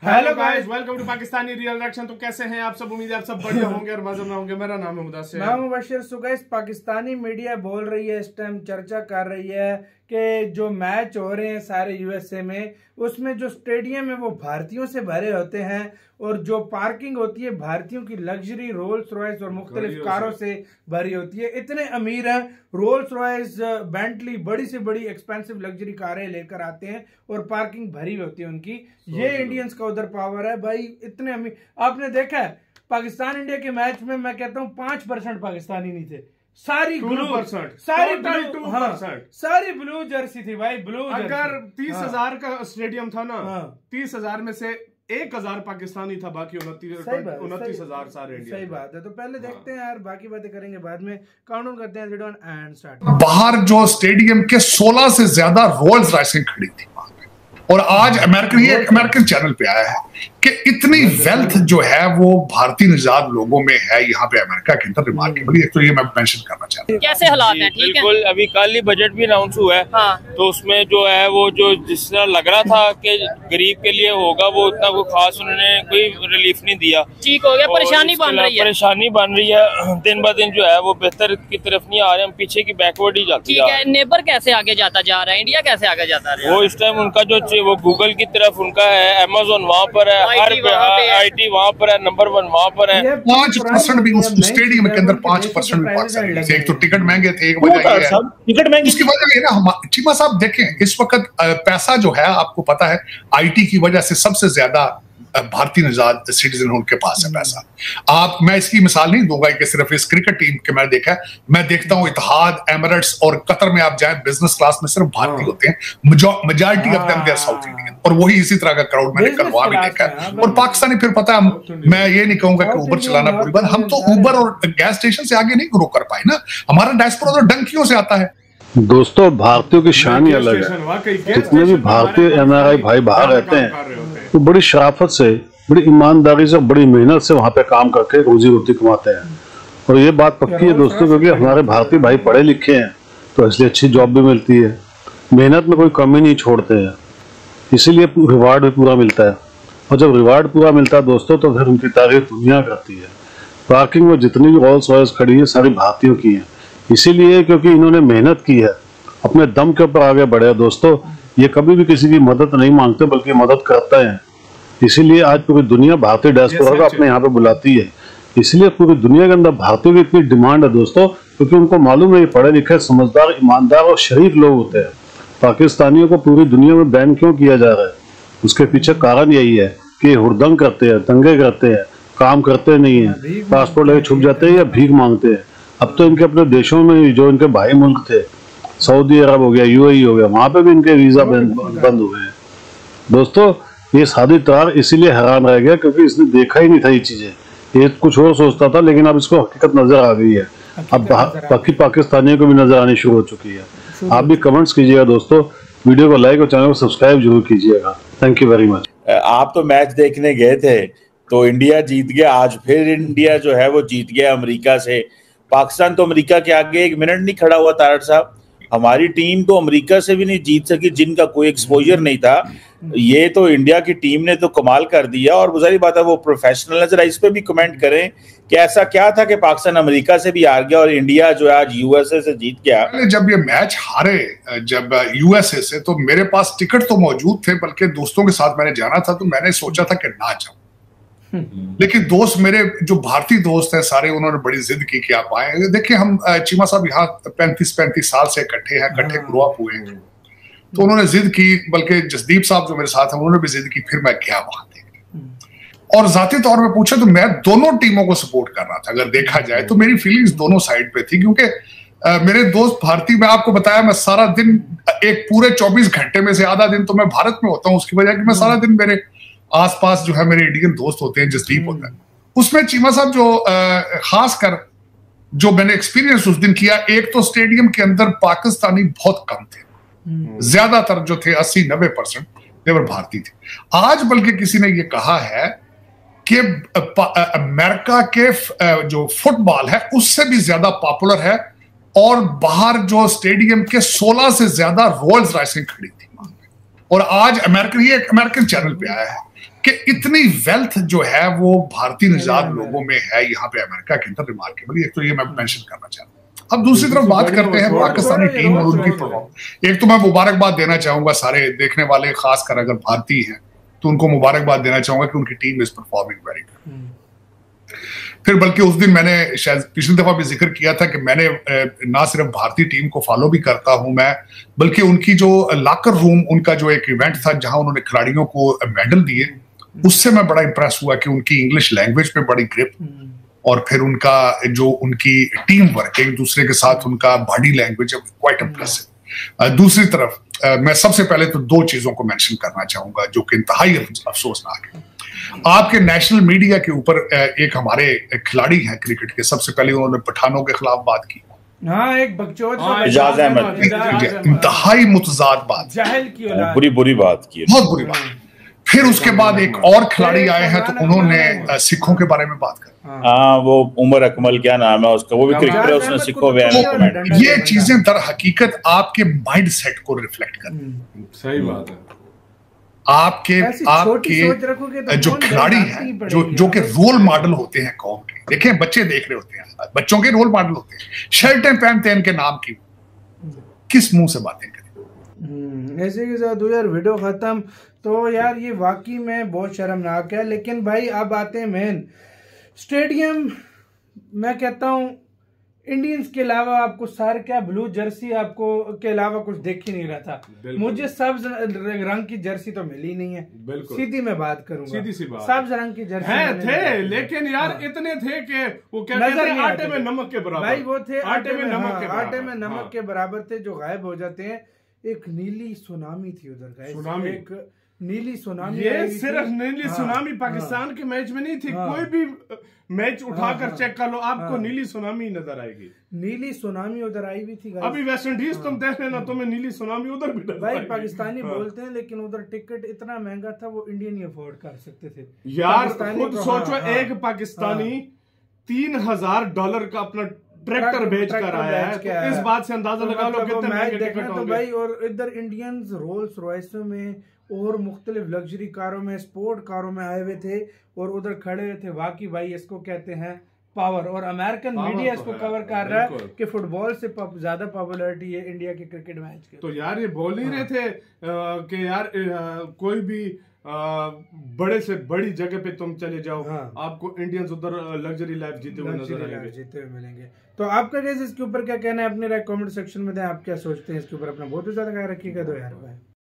Hello guys, welcome to Pakistani real reaction. तो कैसे हैं आप सब? उम्मीद है आप सब बढ़िया होंगे और मजे में होंगे। मेरा नाम है मुदस्सिर, मैं Mubashir. So guys, Pakistani media बोल रही है, इस टाइम चर्चा कर रही है कि जो मैच हो रहे हैं सारे यूएसए में, उसमें जो स्टेडियम है वो भारतीयों से भरे होते हैं और जो पार्किंग होती है भारतीयों की लग्जरी रोल्स रॉयस और मुख्तलिफ कारों से भरी होती है। इतने अमीर हैं, रोल्स रॉयस, बेंटली, बड़ी से बड़ी एक्सपेंसिव लग्जरी कारें लेकर आते हैं और पार्किंग भरी होती है उनकी। ये इंडियंस का उधर पावर है भाई, इतने अमीर। आपने देखा है पाकिस्तान इंडिया के मैच में, मैं कहता हूँ 5% पाकिस्तानी नहीं थे, सारी ब्लू, सारी ब्लू जर्सी थी भाई, ब्लू। अगर 30,000 का स्टेडियम था ना, 30,000 में से 1,000 पाकिस्तानी था, बाकी 29,000 सारे इंडिया। सही बात है। तो पहले देखते हैं यार, बाकी बातें करेंगे बाद में। काउंटडाउन करते हैं, एंड स्टार्ट। बाहर जो स्टेडियम के 16 से ज्यादा रोल्स रॉयस खड़ी थी और आज अमेरिकन चैनल पे आया है कि इतनी वेल्थ जो है वो भारतीय निजात लोगों में है यहाँ पे अमेरिका के अंदर। रिमार्केबल, एक तो ये मैं मेंशन करना चाहता हूँ। कैसे हालात हैं? ठीक है, बिल्कुल। अभी कल ही बजट भी अनाउंस हुआ है, तो उसमें जो है वो जो जिस तरह लग रहा था कि गरीब के लिए होगा, वो उतना कोई खास उन्होंने कोई रिलीफ नहीं दिया। ठीक हो गया, परेशानी बन रही है, दिन ब दिन जो है वो बेहतर की तरफ नहीं आ रहे, हम पीछे की बैकवर्ड ही जाते हैं। ठीक है, नेबर कैसे आगे जाता जा रहा है, इंडिया कैसे आगे जाता है? वो इस टाइम उनका जो वो गूगल की तरफ उनका है, अमेज़न वहाँ पर है, IT वहाँ पर है, नंबर 1 वहाँ पर है। 5% भी उस स्टेडियम के अंदर 5% भी पाकिस्तानी। एक तो टिकट महंगे थे, एक वजह ये है, टिकट महंगी, उसकी वजह ये ना। चीमा साहब देखें, इस वक्त पैसा जो है आपको पता है, IT की वजह से सबसे ज्यादा भारतीय निजात सिटीजन उनके पास है पैसा। मैं इसकी मिसाल नहीं दूंगा कि सिर्फ इस क्रिकेट टीम के मैं देखता हूं इत्तेहाद, एमिरेट्स और कतर में आप जाएं, बिजनेस क्लास में सिर्फ भारतीय होते हैं, majority of them they are South Indian, और वही इसी तरह का क्राउड मैंने कल वहां भी देखा है। और पाकिस्तानी फिर पता है, मैं ये नहीं कहूंगा कि उबर चलाना पूरी बात, हम तो उबर और गैस स्टेशन से आगे नहीं ग्रो कर पाए ना। हमारा डायस्पोरा तो डंकियों से आता है। दोस्तों, भारतीयों की शान ही अलग है। जितने भी भारतीय NRI भाई बाहर रहते हैं वो बड़ी शराफत से, बड़ी ईमानदारी से, बड़ी मेहनत से वहाँ पे काम करके रोजी रोटी कमाते हैं। और ये बात पक्की है दोस्तों, क्योंकि हमारे भारतीय भाई पढ़े लिखे हैं तो इसलिए अच्छी जॉब भी मिलती है, मेहनत में कोई कमी नहीं छोड़ते हैं, इसीलिए रिवार्ड भी पूरा मिलता है। और जब रिवार्ड पूरा मिलता है दोस्तों, तो फिर उनकी तारीफ दुनिया करती है। पार्किंग में जितनी भी रोल्स रॉयस खड़ी है सारी भारतीयों की है, इसीलिए क्योंकि इन्होंने मेहनत की है, अपने दम के ऊपर आगे बढ़े। दोस्तों, ये कभी भी किसी की मदद नहीं मांगते बल्कि मदद करते हैं। इसीलिए आज पूरी दुनिया भारतीय डायस्पोरा को अपने यहाँ पे बुलाती है। इसलिए पूरी दुनिया के अंदर भारतीयों की इतनी डिमांड है दोस्तों, क्योंकि उनको मालूम है ये पढ़े लिखे, समझदार, ईमानदार और शरीफ लोग होते हैं। पाकिस्तानियों को पूरी दुनिया में बैन क्यों किया जा रहा है, उसके पीछे कारण यही है कि हुड़दंग करते हैं, दंगे करते हैं, काम करते नहीं है, पासपोर्ट लेके छुप जाते हैं या भीख मांगते हैं। अब तो इनके अपने देशों में जो इनके भाई मुल्क थे, सऊदी अरब हो गया, UAE हो गया, वहां पे भी इनके वीजा बंद हुए हैं। दोस्तों, ये सादी तार इसीलिए हैरान रह गया क्योंकि इसने देखा ही नहीं था ये चीजें। ये कुछ और सोचता था, लेकिन अब इसको हकीकत नजर आ गई है। अब बाकी पाकिस्तानियों को भी नजर आनी शुरू हो चुकी है। आप भी कमेंट्स कीजिएगा दोस्तों, वीडियो को लाइक और चैनल को सब्सक्राइब जरूर कीजिएगा। Thank you very much. आप तो मैच देखने गए थे तो इंडिया जीत गया, आज फिर इंडिया जो है वो जीत गया अमेरिका से। पाकिस्तान तो अमेरिका के आगे 1 मिनट नहीं खड़ा हुआ। तारड़ साहब, हमारी टीम तो अमेरिका से भी नहीं जीत सकी, जिनका कोई एक्सपोजर नहीं था। ये तो इंडिया की टीम ने तो कमाल कर दिया, और गुजारी बात है वो प्रोफेशनल है। जरा इस पे भी कमेंट करें कि ऐसा क्या था कि पाकिस्तान अमेरिका से भी हार गया और इंडिया जो है आज USA से जीत गया। जब ये मैच हारे जब USA से, तो मेरे पास टिकट तो मौजूद थे, बल्कि दोस्तों के साथ मैंने जाना था, तो मैंने सोचा था कि ना जाऊं। लेकिन दोस्त मेरे जो भारतीय दोस्त हैं सारे, उन्होंने बड़ी जिद की कि आप आए। देखिए, हम चीमा साहब यहाँ 35 साल से इकट्ठे हैं, इकट्ठे ग्रो अप हुए हैं, तो उन्होंने जिद की, बल्कि जसदीप साहब जो मेरे साथ हैं उन्होंने भी जिद की, फिर मैं गया वहां देखने। और जाती तौर पे पूछे तो मैं दोनों टीमों को सपोर्ट कर रहा था। अगर देखा जाए तो मेरी फीलिंग्स दोनों साइड पे थी, क्योंकि मेरे दोस्त भारतीय, मैं आपको बताया, मैं सारा दिन, एक पूरे 24 घंटे में से आधा दिन तो मैं भारत में होता हूँ, उसकी वजह कि मैं सारा दिन मेरे आसपास जो है मेरे इंडियन दोस्त होते हैं, जसदीप होता है। उसमें चीमा साहब जो खास कर जो मैंने एक्सपीरियंस उस दिन किया, एक तो स्टेडियम के अंदर पाकिस्तानी बहुत कम थे, ज्यादातर जो थे 80-90% देवर भारतीय थे। आज बल्कि किसी ने ये कहा है कि अमेरिका के जो फुटबॉल है उससे भी ज्यादा पॉपुलर है, और बाहर जो स्टेडियम के 16 से ज्यादा रोल्स रॉयस खड़ी थी। और आज अमेरिकन चैनल पे आया है कि इतनी वेल्थ जो है वो भारतीय निजात लोगों में है यहाँ पे अमेरिका के अंदर, रिमार्केबल। एक तो ये मैं मेंशन करना चाहता हूँ। अब दूसरी तरफ बात करते हैं पाकिस्तानी टीम और उनकी परफॉर्मेंस। एक तो मैं मुबारकबाद देना चाहूंगा सारे देखने वाले, खासकर अगर भारतीय हैं तो उनको मुबारकबाद देना चाहूंगा कि उनकी team is performing very good. फिर बल्कि उस दिन मैंने शायद पिछली दफा भी जिक्र किया था कि मैंने ना सिर्फ भारतीय टीम को फॉलो भी करता हूं मैं, बल्कि उनकी जो लॉकर रूम, उनका जो एक इवेंट था जहां उन्होंने खिलाड़ियों को मेडल दिए, उससे मैं बड़ा इंप्रेस हुआ कि उनकी इंग्लिश लैंग्वेज पे बड़ी ग्रिप, और फिर उनका जो उनकी टीम वर्क, एक दूसरे के साथ उनका बॉडी लैंग्वेज क्वाइट इंप्रेसिव। दूसरी तरफ मैं सबसे पहले तो दो चीजों को मेंशन करना चाहूंगा जो कि इंतहाई अफसोसनाक है। आपके नेशनल मीडिया के ऊपर एक हमारे खिलाड़ी हैं क्रिकेट के, सबसे पहले उन्होंने पठानों के खिलाफ बात की। हाँ, एक बकचोद एजाज अहमद, इंतहाई मुतजाद बात, जाहिल की औलाद, बुरी बात की, बहुत बुरी बात। फिर उसके बाद एक और खिलाड़ी आए हैं तो उन्होंने सिखों के बारे में बात की। हाँ, वो उमर अकमल, क्या नाम है उसका, वो भी क्रिकेटर है, उसने सिखों पे कमेंट। ये चीजें दर हकीकत आपके माइंड सेट को रिफ्लेक्ट करती। सही बात है। आपके जो खिलाड़ी हैं, जो कि रोल मॉडल होते हैं कौम के, देखें बच्चे देख रहे होते हैं, बच्चों के रोल मॉडल होते हैं, शर्टें पहनते हैं इनके नाम की, किस मुंह से बातें करें। ऐसे के साथ यार वीडियो खत्म। तो यार ये वाकई में बहुत शर्मनाक है। लेकिन भाई अब आते हैं मेन स्टेडियम। मैं कहता हूँ इंडियंस के अलावा आपको सारे क्या ब्लू जर्सी आपको के अलावा कुछ देख ही नहीं रहा था। मुझे सब्ज रंग की जर्सी तो मिली नहीं है। सीधी मैं बात करूंगा, सीधी सी बात, सब्ज रंग की जर्सी थे, लेकिन यार इतने थे कि वो कहते हैं आटे में नमक के बराबर। भाई वो थे आटे में नमक के बराबर थे, जो गायब हो जाते हैं। एक नीली सुनामी थी उधर, सुनामी, एक नीली सुनामी। ये सिर्फ नीली सुनामी पाकिस्तान के मैच में नहीं थी, कोई भी मैच उठाकर चेक कर लो, आपको नीली सुनामी नजर आएगी। नीली सुनामी उधर आई भी थी। अभी वेस्ट इंडीज तुम देख लेना, तुम्हें नीली सुनामी उधर भी नजर भाई पाकिस्तानी बोलते हैं, लेकिन उधर टिकट इतना महंगा था वो इंडियन ही अफोर्ड कर सकते थे। यार खुद सोचो, एक पाकिस्तानी $3000 का अपना ट्रैक्टर बेच कर आया है, तो इस बात से अंदाजा लगा लो कितने महंगे टिकट होंगे भाई। और इधर इंडियंस रोल्स रॉयसों में और मुख्तलिफ लग्जरी कारों में, स्पोर्ट कारों में आए हुए थे और उधर खड़े हुए थे। वाकई भाई इसको कहते हैं पावर। और अमेरिकन मीडिया इसको कवर कर रहा है कि फुटबॉल से ज्यादा पॉपुलैरिटी है इंडिया के क्रिकेट मैच के। तो यार ये बोल ही रहे थे कि यार कोई भी बड़े से बड़ी जगह पे तुम चले जाओ, आपको इंडियंस उधर लग्जरी लाइफ जीते हुए नजर आएंगे, जीते हुए मिलेंगे। तो आपका कैसे इसके ऊपर क्या कहना है, अपने राय कमेंट सेक्शन में दें। आप क्या सोचते हैं इसके ऊपर? अपना बहुत ही ज्यादा ख्याल रखिएगा। 2 यार भाई।